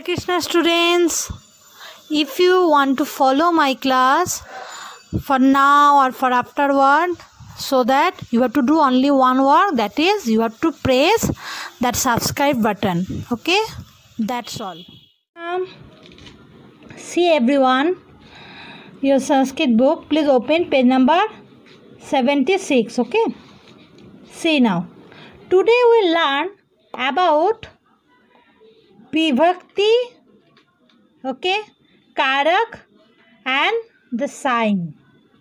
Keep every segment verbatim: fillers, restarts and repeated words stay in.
Krishna students, if you want to follow my class for now or for afterward, so that you have to do only one work, that is you have to press that subscribe button. Okay, that's all. Um, see everyone, your Sanskrit book, please open page number seventy-six. Okay, see now, today we learn about Vibhakti, okay, Karak and the sign.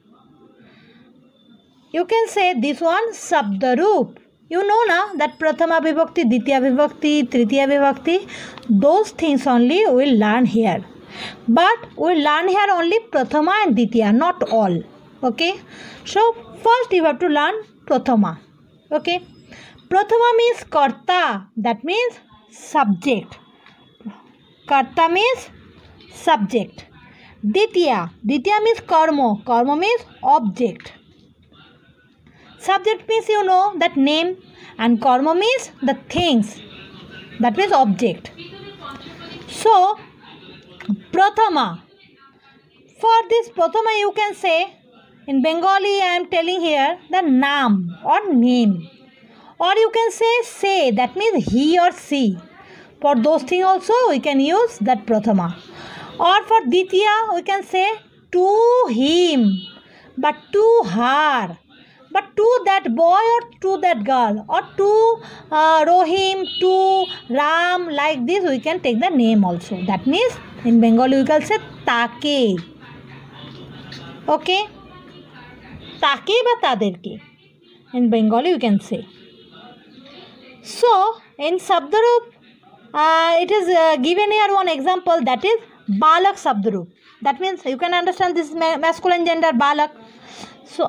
You can say this one Sabdaroop. You know na that Prathama Vibhakti, Ditya Vibhakti, Tritiya Vibhakti, those things only we will learn here. But we will learn here only Prathama and Ditya, not all. Okay. So first you have to learn Prathama. Okay. Prathama means Karta, that means subject. Karta means subject. Ditya. Ditya means karma. Karma means object. Subject means you know that name, and karma means the things. That means object. So, Prathama. For this Prathama you can say, in Bengali I am telling here the Naam or name. Or you can say say, that means he or she. For those things also we can use that Prathama. Or for Ditya we can say to him, but to her, but to that boy or to that girl, or to uh, Rohim, to Ram, like this we can take the name also. That means in Bengali we can say take. Okay, take ba taderke. In Bengali we can say. So in Sabdaroop, Uh, it is uh, given here one example, that is Balak Sabdaroop. That means you can understand this ma masculine gender Balak. So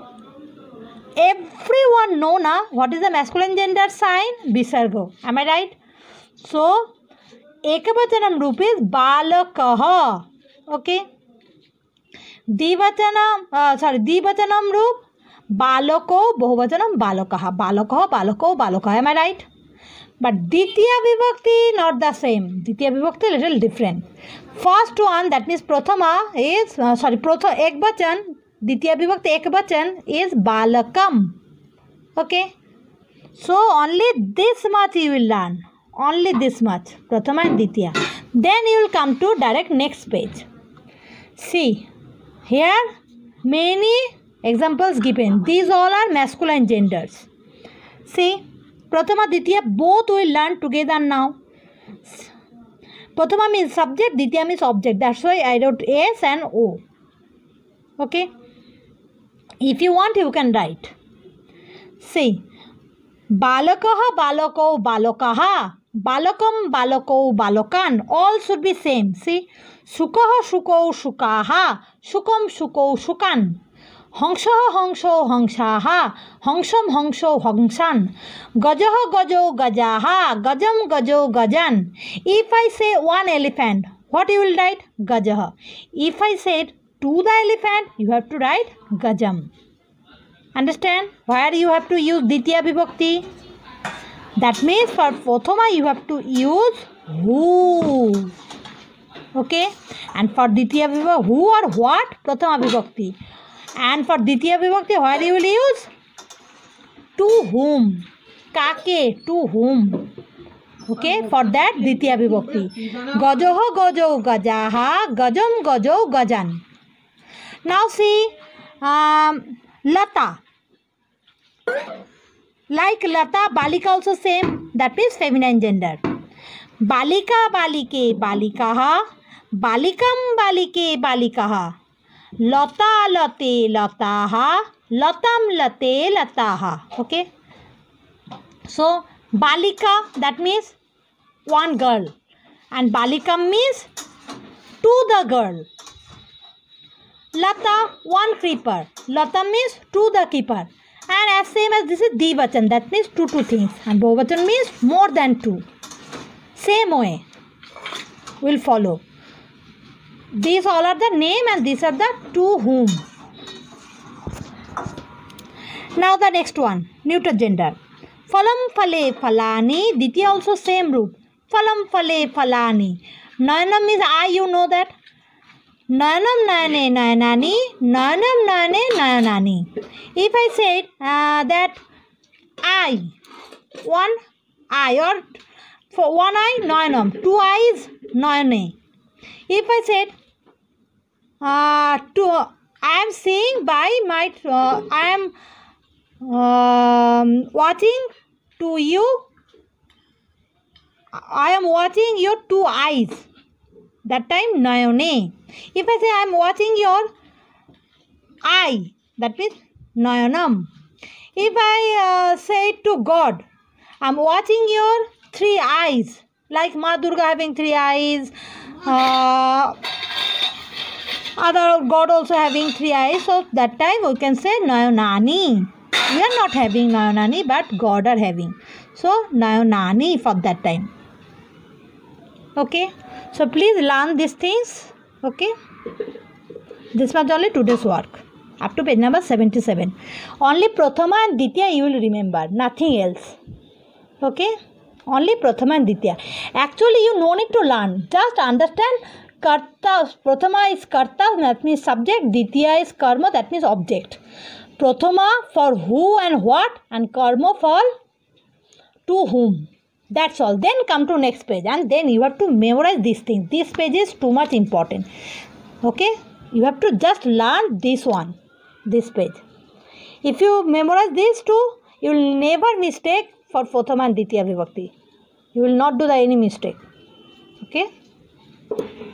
everyone know na what is the masculine gender sign? Visarga. Am I right? So Ekavachanam roop is Balakaha. Okay. Divachanam uh, sorry Divachanam roop Balako Bahuvachanam Balakaha. Balakaha Balako Balakaha. Am I right? But Ditya Vibhakti not the same. Ditya Vibhakti little different. First one, that means Prathama is uh, sorry Pratha Ekbachan. Ditya Vibhakti Ekbachan is Balakam. Okay. So only this much you will learn. Only this much. Prathama and Ditya. Then you will come to direct next page. See here many examples given. These all are masculine genders. See. Prathama, Ditya, both will learn together now. Prathama means subject, Ditya means object. That's why I wrote S and O. Okay. If you want, you can write. See. Balakaha, balako, balakaha. Balakam, balako, balakan. All should be same. See. Sukaha, shuko, shukaha. Shukam, shuko, shukan. Hangsha hangsho hangshaha, hangsham hangsho hangsan, gajaha gajo gajaha, gajam gajo gajan. If I say one elephant, what you will write? Gajaha. If I said to the elephant, you have to write gajam. Understand? Where you have to use Ditya Vibhakti? That means for Prathama you have to use who. Okay? And for Ditya Vibhakti, who or what? Prathama Vibhakti. And for Ditya Vibhakti, where you will use? To whom. Kake, to whom. Okay, for that Ditya Vibhakti. Gajoho gajo gajaha, gajam gajo gajan. Now see, um, Lata. Like Lata, Balika also same. That means feminine gender. Balika balike balikaha, balikam balike balikaha. Lata late lataha, latam late lataha. Okay. So balika, that means one girl, and balikam means to the girl. Lata, one creeper. Lata means to the keeper. And as same as this is Divachan, that means two two things, and Bahuvachan means more than two. Same way will follow. These all are the name and these are the to whom. Now the next one, neuter gender. Phalam phale phalani, Ditya also same root. Phalam phale phalani. Nayanam means I, you know that. Nayanam nayane nayanani, nayanam nayane nayanani. If I said uh, that I, one eye or for one eye, nayanam, two eyes, nayane. If I said uh, two, I am seeing by my, uh, I am um, watching to you, I am watching your two eyes. That time nayane. If I say I am watching your eye, that means nayanam. If I uh, say to God, I am watching your three eyes, like Ma Durga having three eyes, uh, other God also having three eyes, so that time we can say nayanani. We are not having nayanani, but God are having. So nayanani for that time. Okay, so please learn these things. Okay, this was only today's work up to page number seventy-seven. Only Prathama and Ditya you will remember, nothing else. Okay, only Prathama and Ditya. Actually you no need to learn, just understand. Karta, Prathama is karta, that means subject. Ditya is karma, that means object. Prathama for who and what, and karma for to whom. That's all. Then come to next page, and then you have to memorize these things. This page is too much important. Okay, you have to just learn this one, this page. If you memorize these two, you will never mistake for Prathama and Ditya Vibhakti. You will not do the any mistake. Okay.